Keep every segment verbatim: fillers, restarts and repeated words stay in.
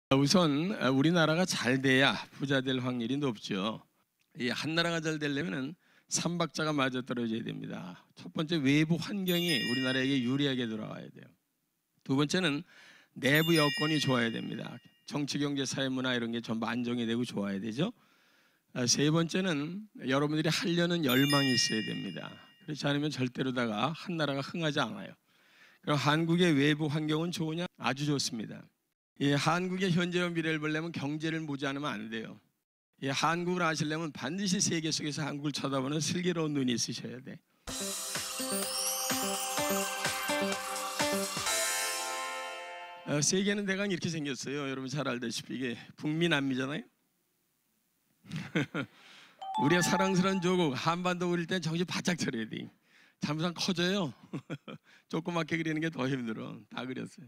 우선 우리나라가 잘 돼야 부자 될 확률이 높죠. 이 한 나라가 잘 되려면 삼박자가 맞아 떨어져야 됩니다. 첫 번째, 외부 환경이 우리나라에게 유리하게 돌아와야 돼요. 두 번째는 내부 여건이 좋아야 됩니다. 정치, 경제, 사회, 문화 이런 게 전부 안정이 되고 좋아야 되죠. 세 번째는 여러분들이 하려는 열망이 있어야 됩니다. 그렇지 않으면 절대로다가 한 나라가 흥하지 않아요. 그럼 한국의 외부 환경은 좋으냐? 아주 좋습니다. 예, 한국의 현재와 미래를 보려면 경제를 보지 않으면 안 돼요. 예, 한국을 아시려면 반드시 세계 속에서 한국을 쳐다보는 슬기로운 눈이 있으셔야 돼. 어, 세계는 대강 이렇게 생겼어요. 여러분 잘 알다시피 이게 북미 남미잖아요. 우리가 사랑스러운 조국 한반도 그릴 땐 정신 바짝 차려야 돼. 잘못하면 커져요. 조그맣게 그리는 게 더 힘들어. 다 그렸어요.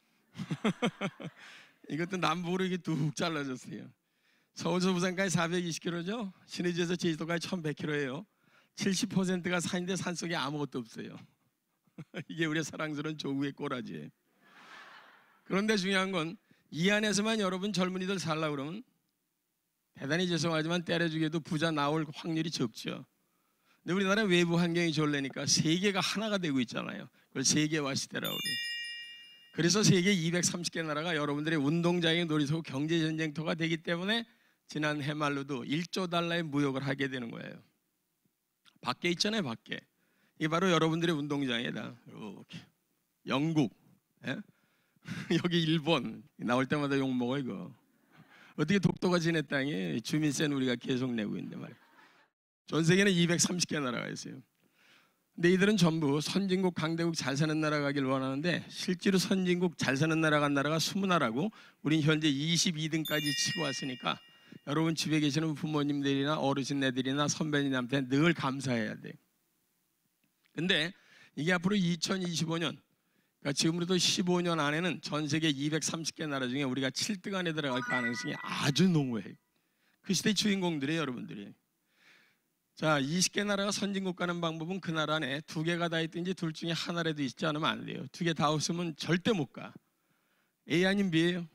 이것도 남북으로 이게 뚝 잘라졌어요. 서울에서 부산까지 사백이십 킬로미터죠. 신의주에서 제주도까지 천백 킬로미터예요. 칠십 퍼센트가 산인데 산속에 아무것도 없어요. 이게 우리의 사랑스러운 조국의 꼬라지예요. 그런데 중요한 건 이 안에서만 여러분 젊은이들 살려고 그러면 대단히 죄송하지만 때려주기에도 부자 나올 확률이 적죠. 근데 우리나라 외부 환경이 좋으려니까 세계가 하나가 되고 있잖아요. 그걸 세계화 시대라고 그래요. 그래서 세계 이백삼십 개 나라가 여러분들의 운동장의 놀이터, 경제전쟁터가 되기 때문에 지난 해말로도 일조 달러의 무역을 하게 되는 거예요. 밖에 있잖아요, 밖에. 이게 바로 여러분들의 운동장이다. 이렇게. 영국, 예? 여기 일본, 나올 때마다 욕먹어 이거. 어떻게 독도가 지네 땅에 주민세는 우리가 계속 내고 있는데 말이에요. 전 세계는 이백삼십 개 나라가 있어요. 근데 이들은 전부 선진국, 강대국 잘 사는 나라 가길 원하는데 실제로 선진국 잘 사는 나라 간 나라가 이십 나라고 우린 현재 이십이 등까지 치고 왔으니까 여러분 집에 계시는 부모님들이나 어르신네들이나 선배님한테 늘 감사해야 돼요. 근데 이게 앞으로 이천이십오 년, 그러니까 지금으로부터 십오 년 안에는 전 세계 이백삼십 개 나라 중에 우리가 칠 등 안에 들어갈 가능성이 아주 농후해요. 그 시대의 주인공들이에요, 여러분들이. 자, 이십 개 나라가 선진국 가는 방법은 그 나라 안에 두 개가 다 있든지 둘 중에 하나라도 있지 않으면 안 돼요. 두 개 다 없으면 절대 못 가. A 아닌 B예요.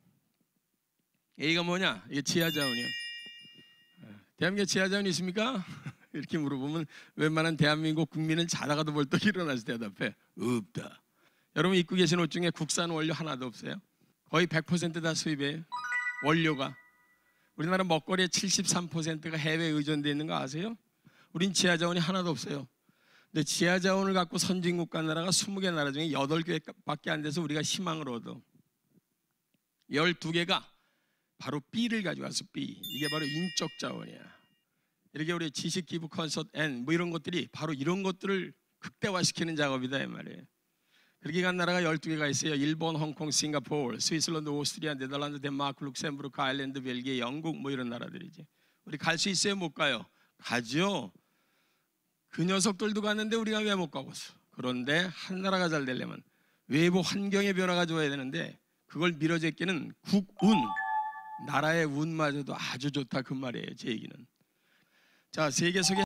A가 뭐냐? 이게 지하자원이요. 대한민국에 지하자원이 있습니까? 이렇게 물어보면 웬만한 대한민국 국민은 자다가도 벌떡 일어나서 대답해. 없다. 여러분 입고 계신 옷 중에 국산 원료 하나도 없어요. 거의 백 퍼센트 다 수입해요. 원료가. 우리나라 먹거리의 칠십삼 퍼센트가 해외에 의존되어 있는 거 아세요? 우린 지하자원이 하나도 없어요. 근데 지하자원을 갖고 선진국 간 나라가 이십 개 나라 중에 여덟 개밖에 안 돼서 우리가 희망을 얻어. 열두 개가 바로 B를 가져와서 B. 이게 바로 인적 자원이야. 이렇게 우리 지식 기부 콘서트 N 뭐 이런 것들이 바로 이런 것들을 극대화시키는 작업이다 이 말이에요. 그렇게 간 나라가 열두 개가 있어요. 일본, 홍콩, 싱가포르, 스위스랜드, 오스트리아, 네덜란드, 덴마크, 룩셈부르크, 아일랜드, 벨기에, 영국 뭐 이런 나라들이지. 우리 갈 수 있어요? 못 가요? 가죠. 그 녀석들도 갔는데 우리가 왜 못 가고 있어? 그런데 한 나라가 잘 되려면 외부 환경의 변화가 좋아야 되는데 그걸 밀어제끼는 국운, 나라의 운마저도 아주 좋다 그 말이에요. 제 얘기는. 자, 세계 속에